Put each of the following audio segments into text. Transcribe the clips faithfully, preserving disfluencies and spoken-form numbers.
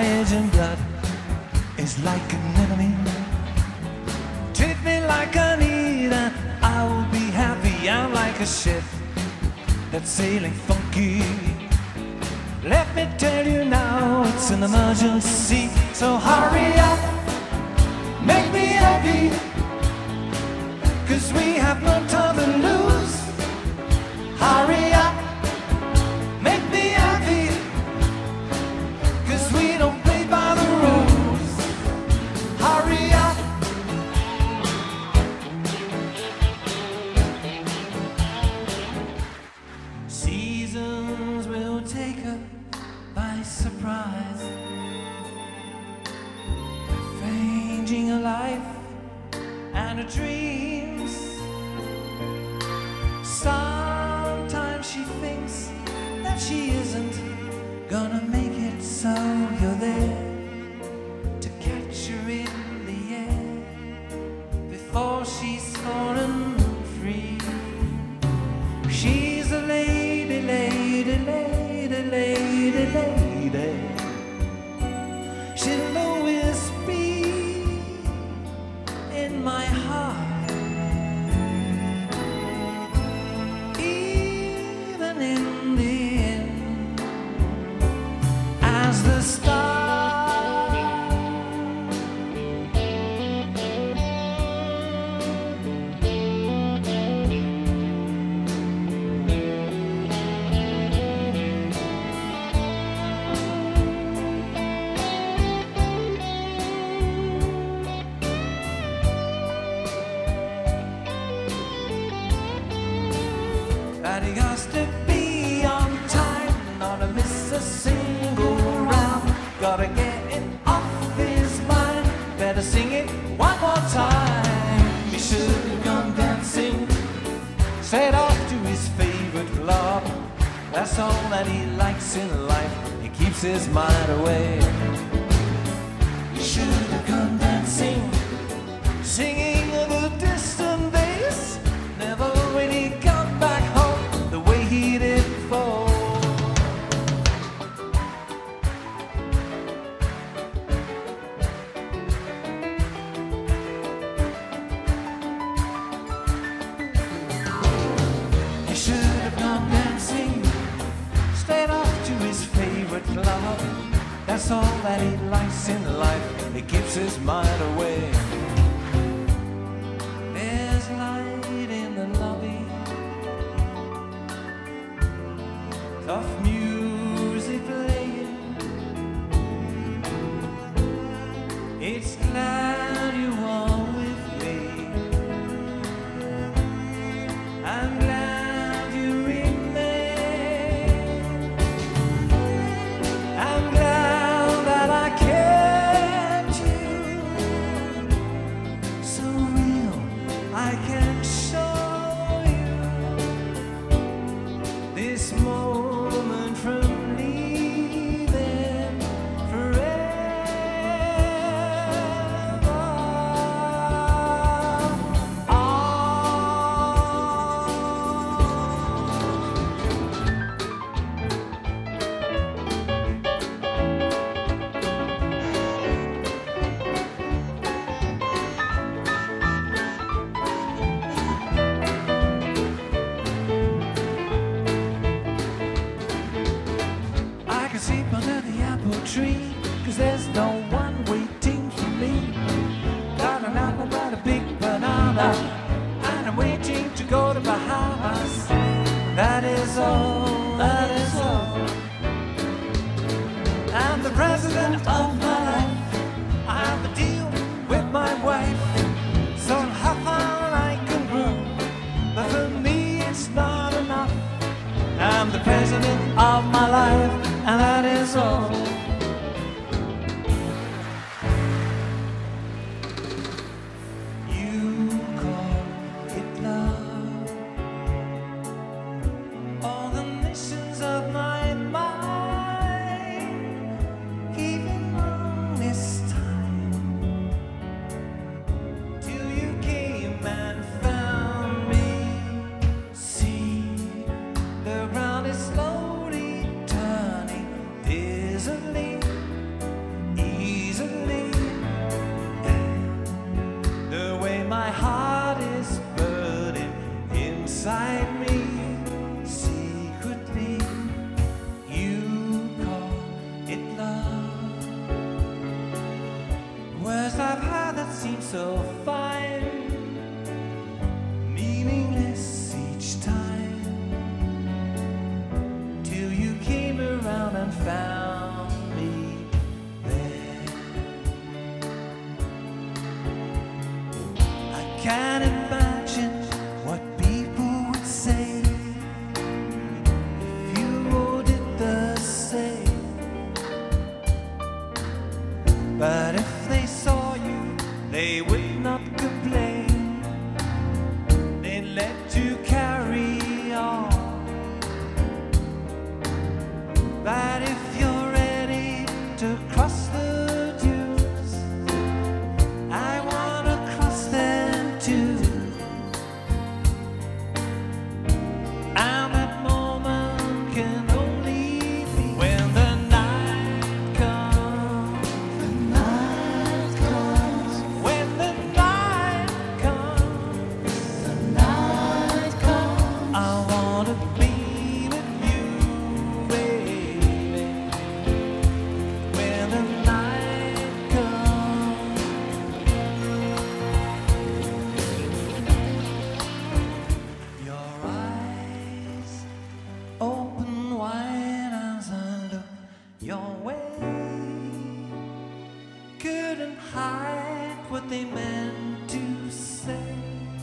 My Asian blood is like an enemy. Treat me like I need and I will be happy. I'm like a ship that's sailing funky. Let me tell you now, it's an emergency. So hurry up, make me happy, 'cause we have no time to lose. Hurry up, make me happy, 'cause we don't play by the rules. Hurry up. Seasons will take her by surprise, arranging her life and her dreams. Sometimes she thinks that she isn't gonna make it, so you're there to catch her in the air before she's fallen free. She's a lady, lady, lady, lady, lady. She'll always be in my heart, even in the end, as the star. That he has to be on time, not to miss a single round. Gotta get it off his mind, better sing it one more time. He should have gone dancing straight off to his favorite club. That's all that he likes in life, he keeps his mind away. He should have gone dancing, singing the distant bass, never really come back home the way he did before. He should have gone dancing straight off to his favorite club. That's all that he likes in life, he keeps his mind away. There's light in the lobby, soft music playing. It's glad you are with me. I'm glad you're in there. I'm glad that I kept you so real. I can show you this moment from leaving forever. Oh. I can sleep under the apple tree, 'cause there's no one waiting for me. Got an apple, got a big banana, and I'm waiting to go to Bahamas. That is all, that is all. I'm the president of my life, I have a deal with my wife, so how far I can grow, but for me it's not enough. I'm the president of my life, and that is all. You call it love, all the my heart is burning inside me. Secretly, you call it love. Words I've heard that seem so fine, meaningless each time, till you came around and found me there. I can't imagine what people would say if you all did the same. But if they saw you, they would not complain. They'd let you carry on. But if you're ready to cross the dunes, I wanna cross them too. And that moment can only be when the night comes. The night comes. When the night comes. The night comes. I wanna be with you, baby. When the night comes. Your eyes open wide as I look your way, couldn't hide what they meant to say.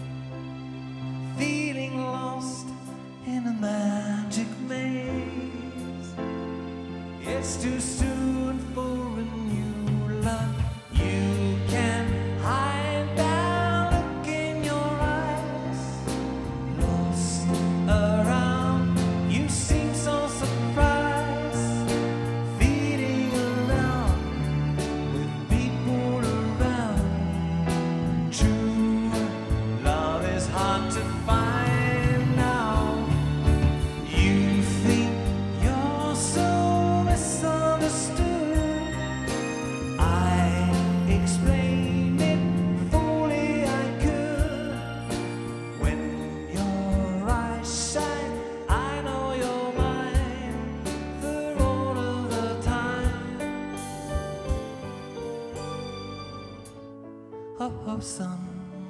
Feeling lost in a magic maze. It's too soon for a new love. You can hide that look in your eyes. Lost around, you seem so surprised. Feeding around with people around. True love is hard to find now. You think you're so misunderstood. I explained it fully I could. When your eyes shine, I know you're mine for all of the time. Oh, oh, son,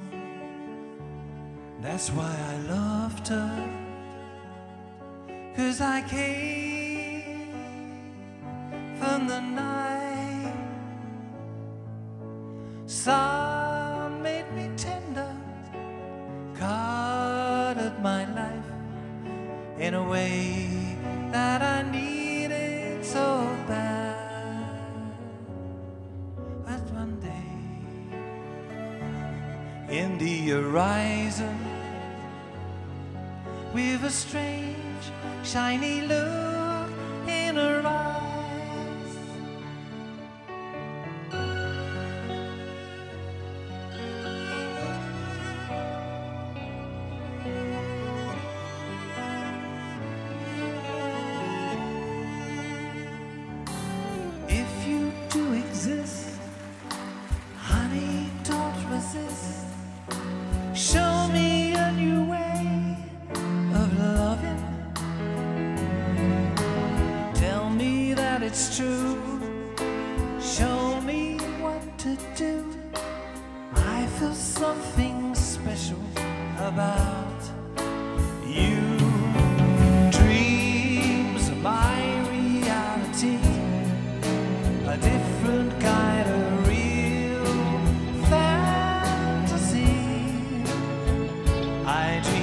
that's why I loved her. 'Cause I came from the night. Sun made me tender, colored my life in a way that I needed so bad. But one day, in the horizon, with a strange, shiny look in her eyes, if you do exist, honey, don't resist. Show me a new way of loving. Tell me that it's true. Show me what to do. I feel something special about you. Dreams are my reality, a different kind of real fantasy. I dream